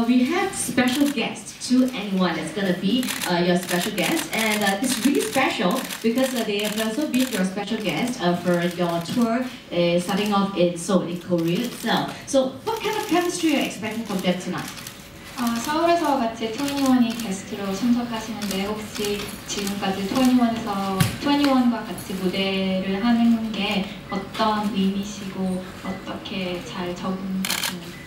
we have special guest 2NE1 that's gonna be your special guest, and it's really special because they have also been your special guest for your tour starting off in Seoul, in Korea itself. So, what kind of chemistry are you expecting from them tonight? 서울에서 같이 2NE1이 게스트로 참석하시는데 혹시 지금까지 2NE1과 같이 무대를 하는 게 어떤 의미시고 어떻게 잘 적응하시는지?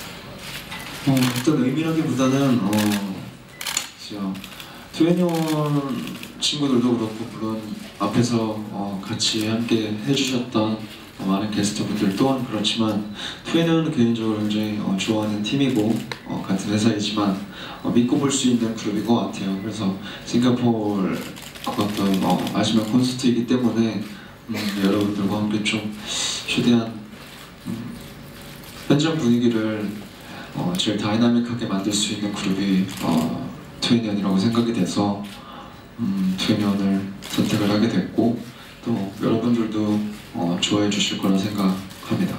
어떤 의미라기보다는 진짜 2NE1 친구들도 그렇고 물론 앞에서 같이 함께 해주셨던 많은 게스트분들 또한 그렇지만 2NE1은 개인적으로 굉장히 좋아하는 팀이고 같은 회사이지만 믿고 볼 수 있는 그룹인 것 같아요. 그래서 싱가포르 어떤 마지막 콘서트이기 때문에 여러분들과 함께 좀 최대한 현장 분위기를 제일 다이나믹하게 만들 수 있는 그룹이 2NE1이라고 생각이 돼서 2NE1을 선택을 하게 됐고 또 여러분들도 좋아해 주실 거라 생각합니다.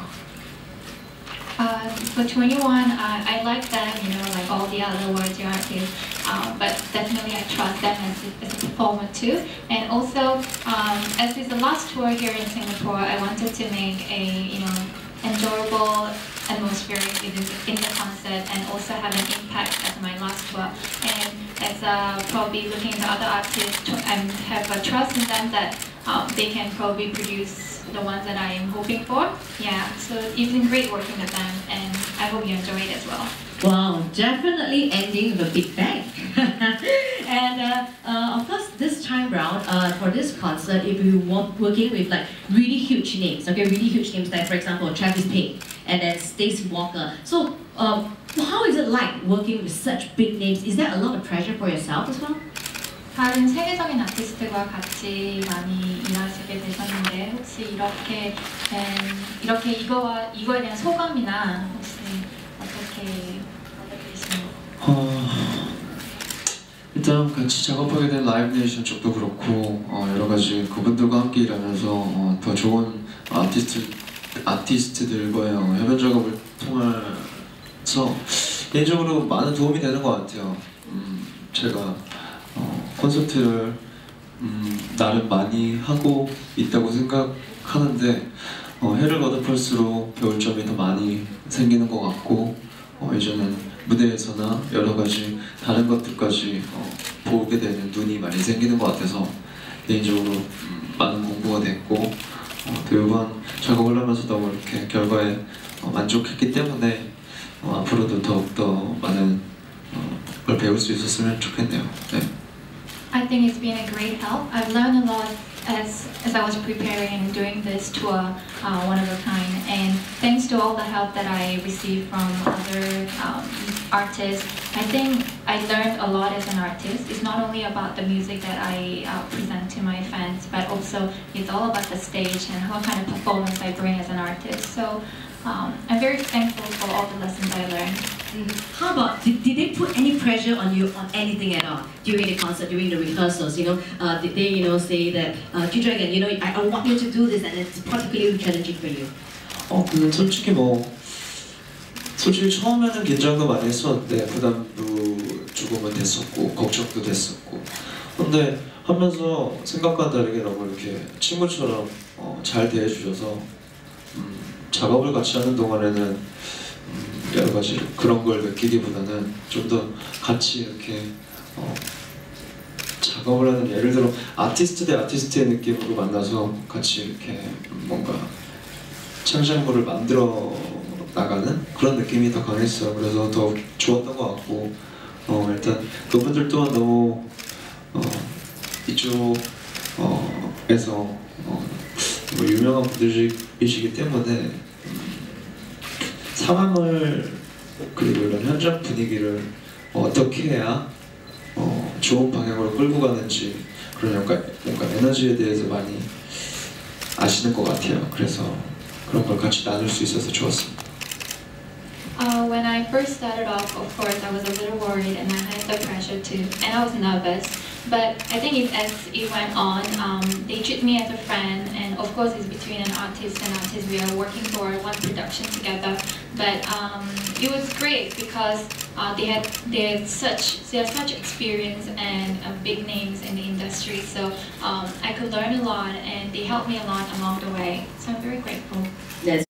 For 2NE1, I like them, like all the other words you artists, but definitely I trust them as a performer too. And also, as it's the last tour here in Singapore, I wanted to make a enjoyable atmosphere in the concert and also have an impact as my last tour. And as probably looking at the other artists, I have a trust in them that they can probably produce the ones that I am hoping for. Yeah, so it's been great working with them and I hope you enjoy it as well. Wow, definitely ending with a big bang. And of course, this time round, for this concert, if you want working with like really huge names, okay, really huge names like for example Travis Payne and then Stacey Walker. So how is it like working with such big names? Is there a lot of pressure for yourself as well? 다른 세계적인 아티스트와 같이 많이 일하시게 되셨는데 혹시 이렇게 이거에 대한 소감이나 혹시 어떻게 받아들이시나요? 일단 같이 작업하게 된 라이브 네이션 쪽도 그렇고 여러 가지 그분들과 함께 일하면서 더 좋은 아티스트들과의 협연 작업을 통해서 개인적으로 많은 도움이 되는 것 같아요. 제가 콘서트를 나름 많이 하고 있다고 생각하는데 해를 거듭할수록 배울 점이 더 많이 생기는 것 같고 이제는 무대에서나 여러 가지 다른 것들까지 보게 되는 눈이 많이 생기는 것 같아서 개인적으로 많은 공부가 됐고 또 이번 작업을 하면서 너무 이렇게 결과에 만족했기 때문에 앞으로도 더욱더 많은 걸 배울 수 있었으면 좋겠네요. 네. I think it's been a great help. I've learned a lot as I was preparing and doing this tour one of a kind. And thanks to all the help that I received from other artists, I think I learned a lot as an artist. It's not only about the music that I present to my fans, but also it's all about the stage and what kind of performance I bring as an artist. So I'm very thankful for all the lessons I learned. How about, did they put any pressure on you on anything at all during the concert, during the rehearsals? Did they say that, G-Dragon, I want you to do this and it's particularly challenging for you? 근데 솔직히 처음에는 긴장도 많이 했었는데 부담도 조금은 됐었고 걱정도 됐었고 근데 하면서 생각과 다르게 너무 이렇게 친구처럼 잘 대해주셔서 작업을 같이 하는 동안에는 여러 가지 그런 걸 느끼기보다는 좀 더 같이 이렇게 작업을 하는 예를 들어 아티스트 대 아티스트의 느낌으로 만나서 같이 이렇게 뭔가 창작물을 만들어 나가는 그런 느낌이 더 강했어요. 그래서 더 좋았던 것 같고 일단 그분들 또한 너무 이쪽에서 유명한 분들이시기 때문에 상황을 그리고 이런 현장 분위기를 어떻게 해야 좋은 방향으로 끌고 가는지 그런 뭔가 에너지에 대해서 많이 아시는 것 같아요. 그래서 그런 걸 같이 나눌 수 있어서 좋았습니다. When I first started off, of course, I was a little worried and I had the pressure too, and I was nervous. But I think as it went on, they treat me as a friend, and of course it's between an artist and artist. We are working for one production together. But it was great because they are such experience and big names in the industry. So I could learn a lot, and they helped me a lot along the way. So I'm very grateful. That's